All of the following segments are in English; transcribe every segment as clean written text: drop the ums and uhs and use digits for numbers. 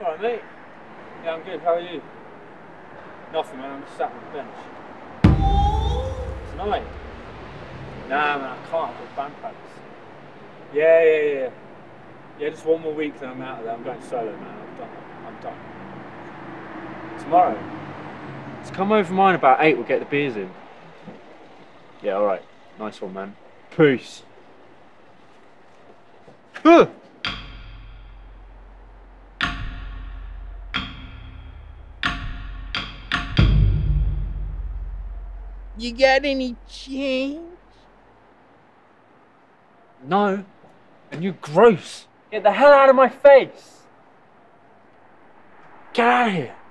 Alright, mate. Yeah, I'm good. How are you? Nothing, man. I'm just sat on the bench. Tonight? Nah, man, I can't. I've got band practice. Yeah. Yeah, just one more week, then I'm out of there. I'm going solo, man. I'm done. Tomorrow? Just come over mine about 8. We'll get the beers in. Yeah, alright. Nice one, man. Peace. You got any change? No. And you're gross. Get the hell out of my face. Get out of here.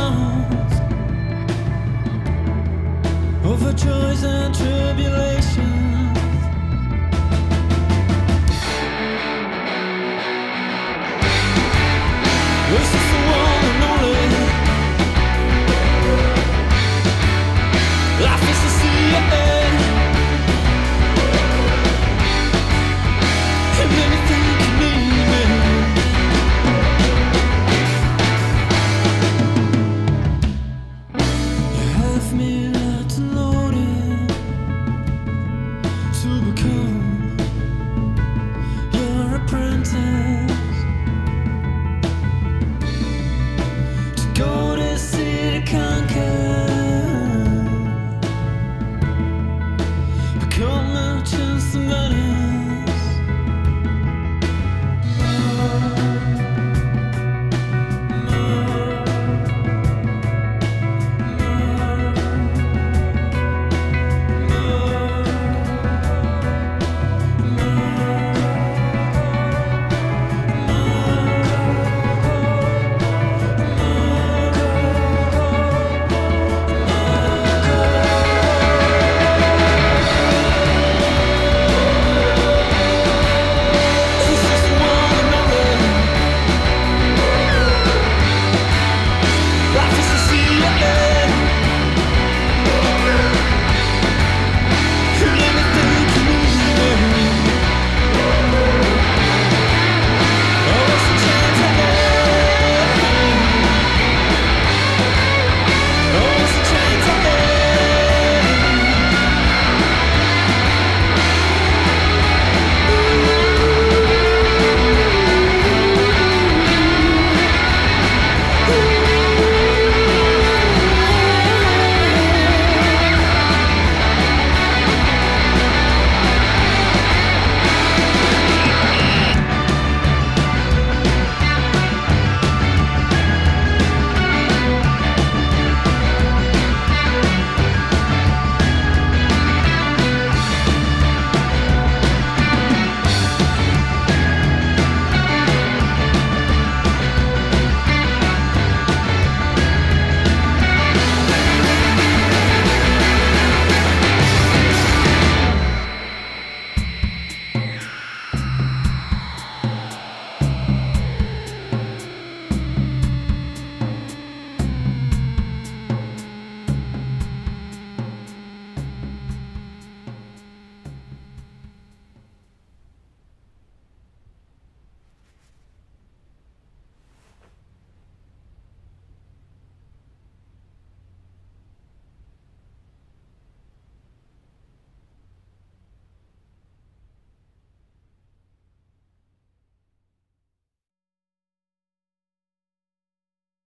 Over joys and tribulations.